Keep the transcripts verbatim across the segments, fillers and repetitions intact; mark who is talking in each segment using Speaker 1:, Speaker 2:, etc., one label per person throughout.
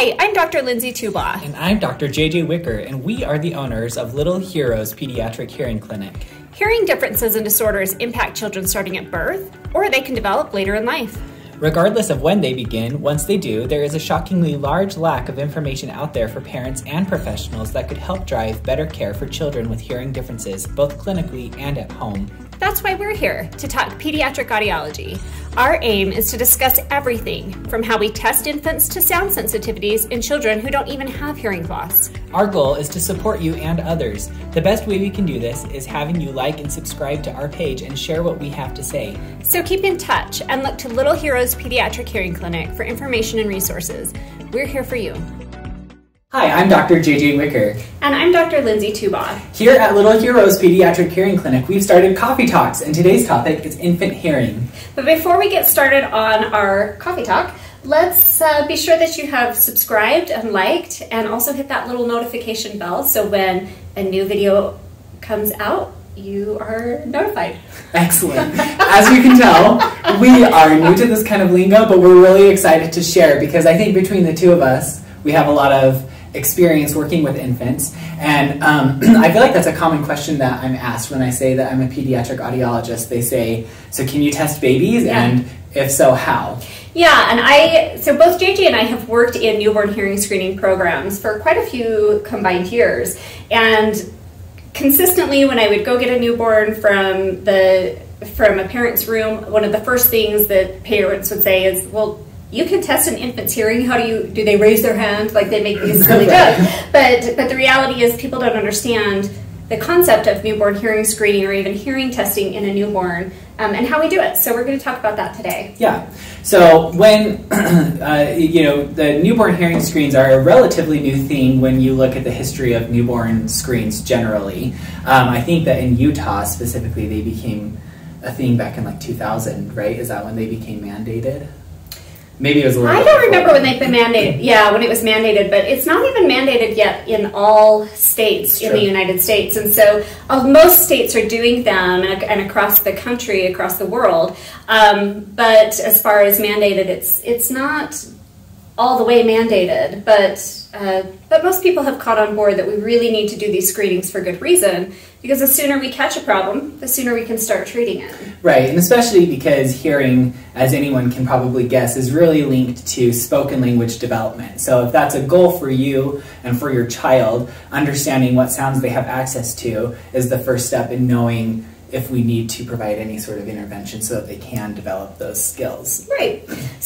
Speaker 1: Hi, I'm Doctor Lindsey Tubaugh.
Speaker 2: And I'm Doctor J J Wicker, and we are the owners of Little Heroes Pediatric Hearing Clinic.
Speaker 1: Hearing differences and disorders impact children starting at birth, or they can develop later in life.
Speaker 2: Regardless of when they begin, once they do, there is a shockingly large lack of information out there for parents and professionals that could help drive better care for children with hearing differences, both clinically and at home.
Speaker 1: That's why we're here, to talk pediatric audiology. Our aim is to discuss everything from how we test infants to sound sensitivities in children who don't even have hearing loss.
Speaker 2: Our goal is to support you and others. The best way we can do this is having you like and subscribe to our page and share what we have to say.
Speaker 1: So keep in touch and look to Little Heroes Pediatric Hearing Clinic for information and resources. We're here for you.
Speaker 2: Hi, I'm Doctor J J Wicker.
Speaker 1: And I'm Doctor Lindsey Tubaugh.
Speaker 2: Here at Little Heroes Pediatric Hearing Clinic, we've started Coffee Talks, and today's topic is infant hearing.
Speaker 1: But before we get started on our coffee talk, let's uh, be sure that you have subscribed and liked, and also hit that little notification bell so when a new video comes out, you are notified.
Speaker 2: Excellent. As you can tell, we are new to this kind of lingo, but we're really excited to share because I think between the two of us, we have a lot of experience working with infants, and um, I feel like that's a common question that I'm asked when I say that I'm a pediatric audiologist. They say, so can you test babies? Yeah. And if so, how?
Speaker 1: Yeah, and I, so both J J and I have worked in newborn hearing screening programs for quite a few combined years, and consistently when I would go get a newborn from the from a parent's room, one of the first things that parents would say is, well, you can test an infant's hearing. How do you, do they raise their hand? Like they make these silly jokes. But, but the reality is people don't understand the concept of newborn hearing screening or even hearing testing in a newborn um, and how we do it. So we're going to talk about that today.
Speaker 2: Yeah. So when, uh, you know, the newborn hearing screens are a relatively new thing when you look at the history of newborn screens generally. Um, I think that in Utah specifically, they became a thing back in like two thousand, right? Is that when they became mandated? Maybe it was a little
Speaker 1: I don't remember when they've been mandated. Yeah, when it was mandated, but it's not even mandated yet in all states in the United States. And so uh, most states are doing them and, and across the country, across the world. Um, but as far as mandated, it's it's not all the way mandated. But uh, but most people have caught on board that we really need to do these screenings for good reason, because the sooner we catch a problem, the sooner we can start treating it.
Speaker 2: Right, and especially because hearing, as anyone can probably guess, is really linked to spoken language development. So if that's a goal for you and for your child, understanding what sounds they have access to is the first step in knowing if we need to provide any sort of intervention so that they can develop those skills.
Speaker 1: Right.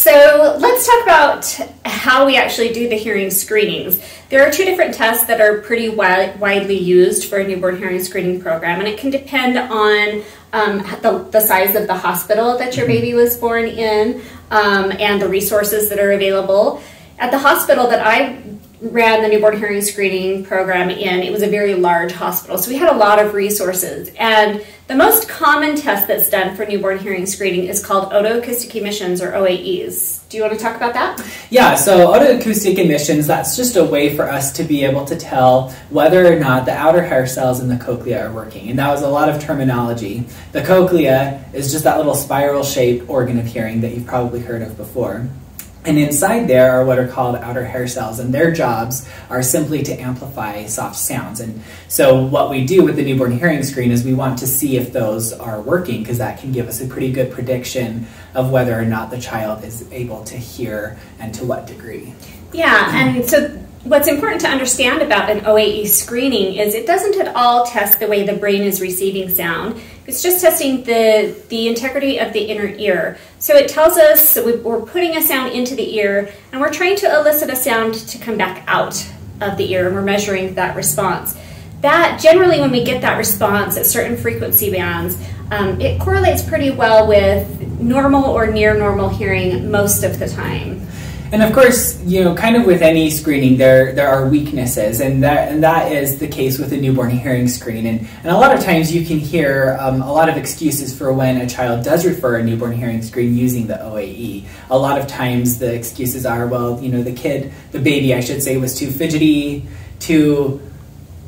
Speaker 1: So let's talk about how we actually do the hearing screenings. There are two different tests that are pretty wi- widely used for a newborn hearing screening program, and it can depend on um, the, the size of the hospital that your baby was born in um, and the resources that are available. At the hospital that I ran the newborn hearing screening program in, it was a very large hospital, so we had a lot of resources. And the most common test that's done for newborn hearing screening is called otoacoustic emissions, or O A Es. Do you want to talk about that?
Speaker 2: Yeah, so otoacoustic emissions, that's just a way for us to be able to tell whether or not the outer hair cells in the cochlea are working. And that was a lot of terminology. The cochlea is just that little spiral-shaped organ of hearing that you've probably heard of before. And inside there are what are called outer hair cells, and their jobs are simply to amplify soft sounds. And so what we do with the newborn hearing screen is we want to see if those are working, because that can give us a pretty good prediction of whether or not the child is able to hear and to what degree.
Speaker 1: Yeah, and so what's important to understand about an O A E screening is it doesn't at all test the way the brain is receiving sound. It's just testing the, the integrity of the inner ear. So it tells us we're putting a sound into the ear, and we're trying to elicit a sound to come back out of the ear, and we're measuring that response. That, generally when we get that response at certain frequency bands, um, it correlates pretty well with normal or near normal hearing most of the time.
Speaker 2: And of course, you know, kind of with any screening, there there are weaknesses, and that and that is the case with a newborn hearing screen. And, and a lot of times you can hear um, a lot of excuses for when a child does refer a newborn hearing screen using the O A E. A lot of times the excuses are, well, you know, the kid, the baby, I should say, was too fidgety, too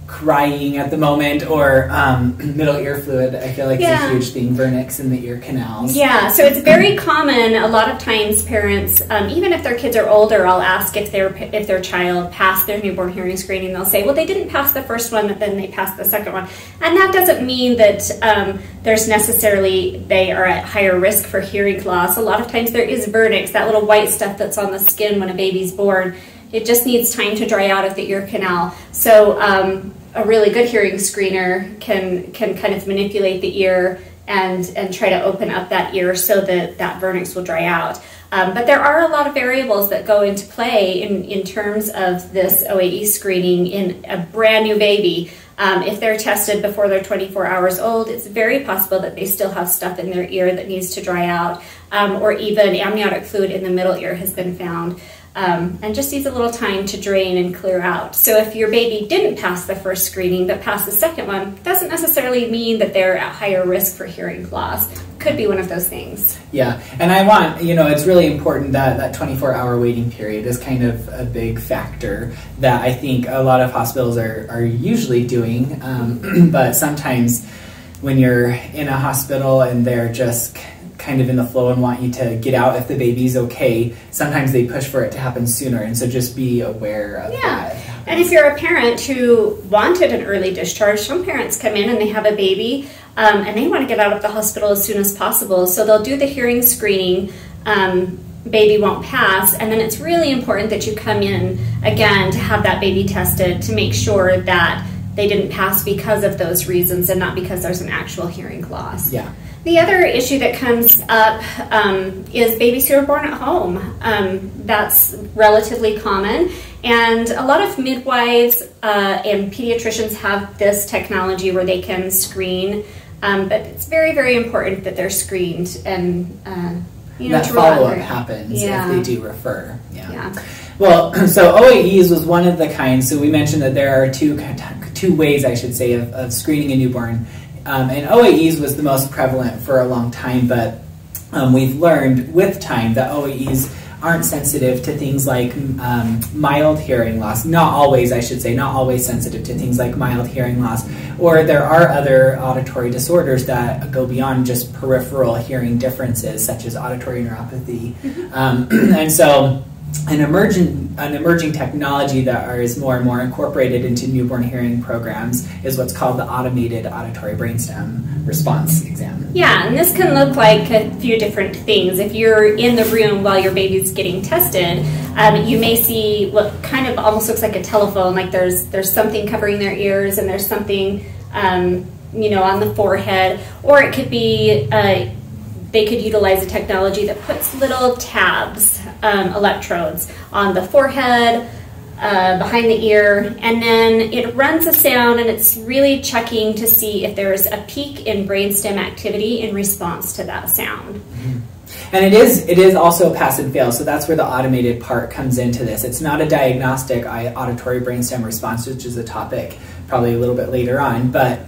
Speaker 2: crying at the moment, or um, middle ear fluid. I feel like
Speaker 1: yeah.
Speaker 2: it's a huge thing, vernix in the ear canals.
Speaker 1: Yeah, so it's very common. A lot of times parents, um, even if their kids are older, I'll ask if, their if their child passed their newborn hearing screening. They'll say, well, they didn't pass the first one, but then they passed the second one. And that doesn't mean that um, there's necessarily, they are at higher risk for hearing loss. A lot of times there is vernix, that little white stuff that's on the skin when a baby's born. It just needs time to dry out of the ear canal. So um, a really good hearing screener can can kind of manipulate the ear and, and try to open up that ear so that that vernix will dry out. Um, but there are a lot of variables that go into play in, in terms of this O A E screening in a brand new baby. Um, if they're tested before they're twenty-four hours old, it's very possible that they still have stuff in their ear that needs to dry out, um, or even amniotic fluid in the middle ear has been found. Um, and just needs a little time to drain and clear out. So if your baby didn't pass the first screening but passed the second one, doesn't necessarily mean that they're at higher risk for hearing loss. Could be one of those things.
Speaker 2: Yeah, and I want, you know, it's really important that that twenty-four hour waiting period is kind of a big factor that I think a lot of hospitals are, are usually doing, um, but sometimes when you're in a hospital and they're just kind of in the flow and want you to get out if the baby's okay, sometimes they push for it to happen sooner, and so just be aware of
Speaker 1: yeah.
Speaker 2: that.
Speaker 1: And if you're a parent who wanted an early discharge, some parents come in and they have a baby um, and they want to get out of the hospital as soon as possible, so they'll do the hearing screening, um, baby won't pass, and then it's really important that you come in again to have that baby tested to make sure that they didn't pass because of those reasons and not because there's an actual hearing loss.
Speaker 2: Yeah.
Speaker 1: The other issue that comes up um, is babies who are born at home. Um, that's relatively common, and a lot of midwives uh, and pediatricians have this technology where they can screen, um, but it's very, very important that they're screened and uh, you know,
Speaker 2: that
Speaker 1: to
Speaker 2: follow-up happens
Speaker 1: yeah.
Speaker 2: if they do refer. Yeah.
Speaker 1: yeah.
Speaker 2: Well, so O A Es was one of the kinds. So we mentioned that there are two two ways, I should say, of, of screening a newborn. Um, and O A Es was the most prevalent for a long time, but um, we've learned with time that O A Es aren't sensitive to things like um, mild hearing loss. Not always, I should say, not always sensitive to things like mild hearing loss. Or there are other auditory disorders that go beyond just peripheral hearing differences, such as auditory neuropathy. Mm-hmm. um, and so An emerging, an emerging technology that are, is more and more incorporated into newborn hearing programs is what's called the automated auditory brainstem response exam.
Speaker 1: Yeah, and this can look like a few different things. If you're in the room while your baby's getting tested, um, you may see what kind of almost looks like a telephone, like there's there's something covering their ears and there's something um, you know, on the forehead, or it could be uh, they could utilize a technology that puts little tabs, um, electrodes, on the forehead, uh, behind the ear, and then it runs a sound, and it's really checking to see if there's a peak in brainstem activity in response to that sound.
Speaker 2: Mm-hmm. And it is it is also pass and fail, so that's where the automated part comes into this. It's not a diagnostic auditory brainstem response, which is a topic probably a little bit later on, but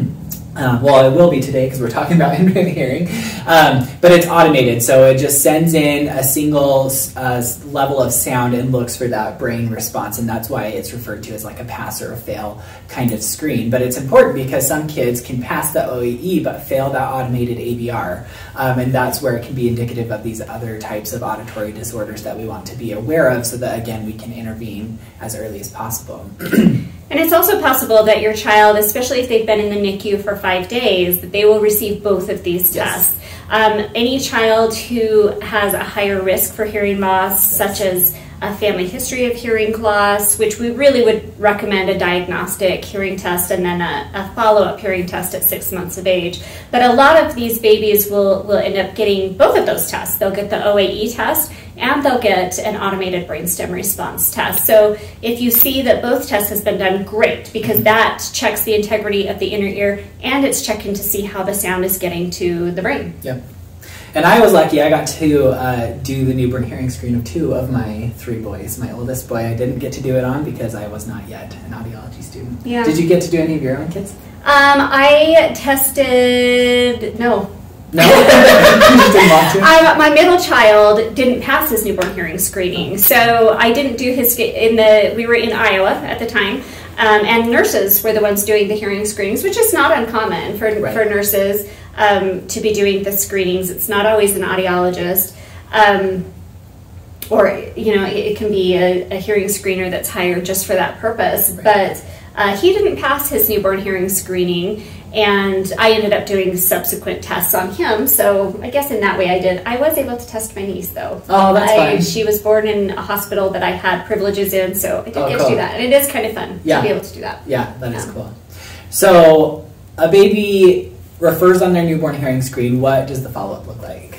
Speaker 2: Uh, well, it will be today because we're talking about infant hearing, um, but it's automated, so it just sends in a single uh, level of sound and looks for that brain response, and that's why it's referred to as like a pass or a fail kind of screen. But it's important because some kids can pass the O A E but fail that automated A B R, um, and that's where it can be indicative of these other types of auditory disorders that we want to be aware of so that, again, we can intervene as early as possible.
Speaker 1: And it's also possible that your child, especially if they've been in the N I C U for five days, that they will receive both of these tests. Yes. Um, any child who has a higher risk for hearing loss, such as a family history of hearing loss, which we really would recommend a diagnostic hearing test and then a, a follow-up hearing test at six months of age. But a lot of these babies will, will end up getting both of those tests. They'll get the O A E test and they'll get an automated brainstem response test. So if you see that both tests has been done, great, because that checks the integrity of the inner ear and it's checking to see how the sound is getting to the brain.
Speaker 2: Yep. And I was lucky, I got to uh, do the newborn hearing screen of two of my three boys. My oldest boy I didn't get to do it on because I was not yet an audiology student.
Speaker 1: Yeah.
Speaker 2: Did you get to do any of your own kids?
Speaker 1: Um, I tested, no.
Speaker 2: No? You didn't want to?
Speaker 1: I, my middle child didn't pass his newborn hearing screening, so I didn't do his, in the, we were in Iowa at the time, Um, and nurses were the ones doing the hearing screenings, which is not uncommon for,
Speaker 2: right.
Speaker 1: for nurses um, to be doing the screenings. It's not always an audiologist. Um, or, you know, it, it can be a, a hearing screener that's hired just for that purpose. Right. But uh, he didn't pass his newborn hearing screening, and I ended up doing subsequent tests on him. So I guess in that way I did. I was able to test my niece, though.
Speaker 2: Oh, that's
Speaker 1: I,
Speaker 2: fine.
Speaker 1: She was born in a hospital that I had privileges in, so I did
Speaker 2: oh,
Speaker 1: get
Speaker 2: cool.
Speaker 1: to do that. And it is kind of fun
Speaker 2: yeah.
Speaker 1: to be able to do that.
Speaker 2: Yeah, that
Speaker 1: yeah.
Speaker 2: is cool. So a baby refers on their newborn hearing screen. What does the follow-up look like?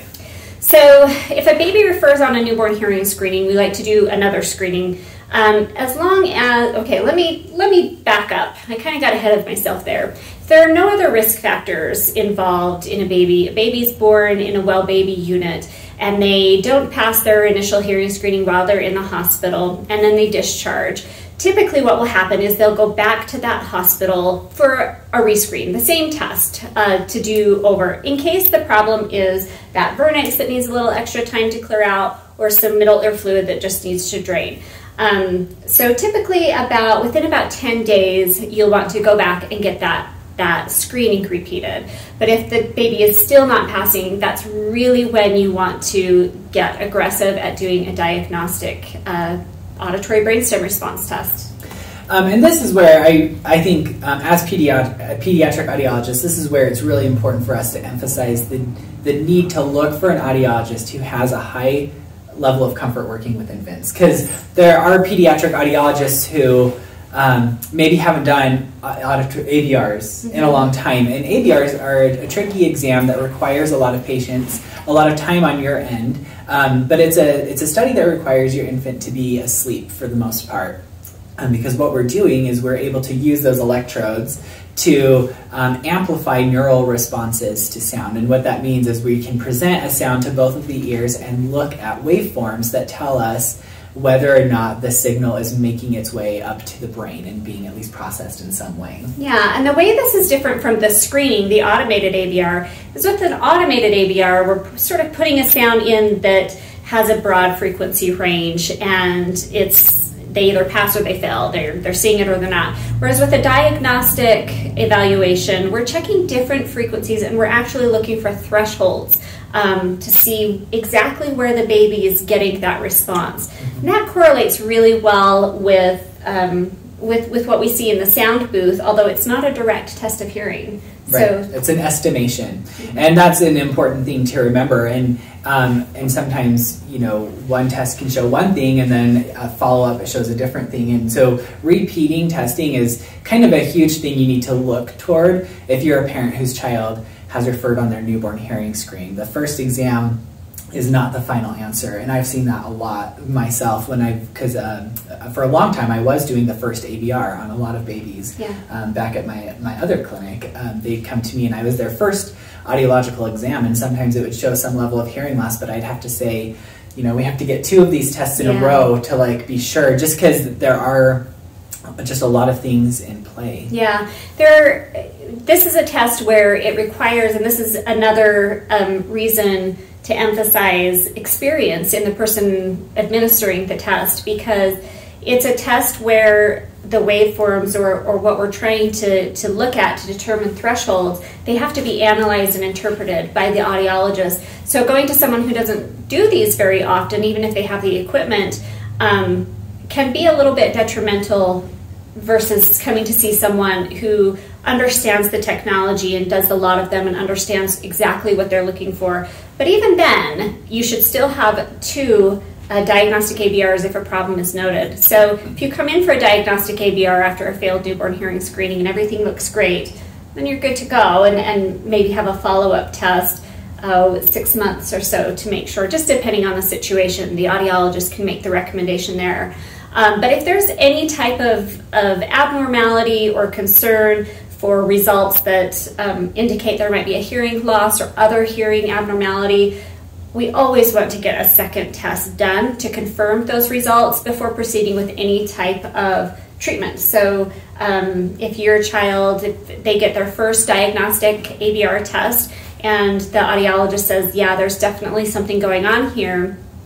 Speaker 1: So if a baby refers on a newborn hearing screening, we like to do another screening. Um, as long as, okay, let me let me back up. I kind of got ahead of myself there. If there are no other risk factors involved in a baby, a baby's born in a well baby unit, and they don't pass their initial hearing screening while they're in the hospital, and then they discharge. Typically what will happen is they'll go back to that hospital for a rescreen, the same test uh, to do over, in case the problem is that vernix that needs a little extra time to clear out, or some middle ear fluid that just needs to drain. Um, so typically about within about ten days, you'll want to go back and get that, that screening repeated. But if the baby is still not passing, that's really when you want to get aggressive at doing a diagnostic uh, auditory brainstem response test.
Speaker 2: Um, and this is where I, I think um, as pediat pediatric audiologists, this is where it's really important for us to emphasize the, the need to look for an audiologist who has a high level of comfort working with infants. Because there are pediatric audiologists who um, maybe haven't done auditory A B Rs mm-hmm. in a long time. And A B Rs are a tricky exam that requires a lot of patience, a lot of time on your end. Um, but it's a, it's a study that requires your infant to be asleep for the most part. Um, because what we're doing is we're able to use those electrodes to um, amplify neural responses to sound. And what that means is we can present a sound to both of the ears and look at waveforms that tell us whether or not the signal is making its way up to the brain and being at least processed in some way.
Speaker 1: Yeah, and the way this is different from the screening, the automated A B R, is with an automated A B R, we're sort of putting a sound in that has a broad frequency range, and it's they either pass or they fail. They're, they're seeing it or they're not. Whereas with a diagnostic evaluation, we're checking different frequencies, and we're actually looking for thresholds um, to see exactly where the baby is getting that response. And that correlates really well with, um, with, with what we see in the sound booth, although it's not a direct test of hearing.
Speaker 2: Right. So, it's an estimation. Mm-hmm. And that's an important thing to remember. And um, and sometimes, you know, one test can show one thing, and then a follow-up it shows a different thing. And so repeating testing is kind of a huge thing you need to look toward if you're a parent whose child has referred on their newborn hearing screen. The first exam is not the final answer, and I've seen that a lot myself when I, because um, for a long time I was doing the first A B R on a lot of babies.
Speaker 1: Yeah. Um,
Speaker 2: back at my my other clinic. Um, they'd come to me and I was their first audiological exam, and sometimes it would show some level of hearing loss, but I'd have to say, you know, we have to get two of these tests in yeah. a row to like be sure, just because there are just a lot of things in play.
Speaker 1: Yeah, there. This is a test where it requires, and this is another um, reason to emphasize experience in the person administering the test, because it's a test where the waveforms or, or what we're trying to, to look at to determine thresholds, they have to be analyzed and interpreted by the audiologist. So going to someone who doesn't do these very often, even if they have the equipment, um, can be a little bit detrimental versus coming to see someone who understands the technology and does a lot of them and understands exactly what they're looking for. But even then, you should still have two uh, diagnostic A B Rs if a problem is noted. So if you come in for a diagnostic A B R after a failed newborn hearing screening and everything looks great, then you're good to go, and, and maybe have a follow-up test uh, six months or so to make sure, just depending on the situation, the audiologist can make the recommendation there. Um, but if there's any type of, of abnormality or concern for results that um, indicate there might be a hearing loss or other hearing abnormality, we always want to get a second test done to confirm those results before proceeding with any type of treatment. So um, if your child, if they get their first diagnostic A B R test and the audiologist says, yeah, there's definitely something going on here,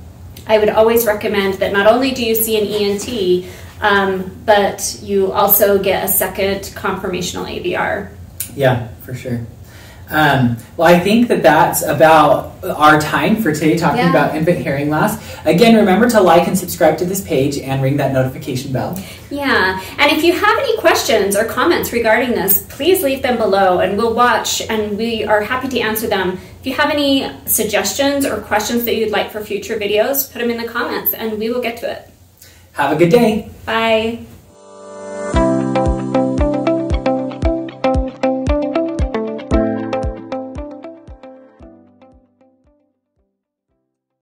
Speaker 1: I would always recommend that not only do you see an E N T, um, but you also get a second conformational A V R.
Speaker 2: Yeah, for sure. Um, well, I think that that's about our time for today, talking
Speaker 1: yeah.
Speaker 2: about infant hearing loss. Again, remember to like and subscribe to this page and ring that notification bell.
Speaker 1: Yeah, and if you have any questions or comments regarding this, please leave them below and we'll watch and we are happy to answer them. If you have any suggestions or questions that you'd like for future videos, put them in the comments and we will get to it.
Speaker 2: Have a good day.
Speaker 1: Bye.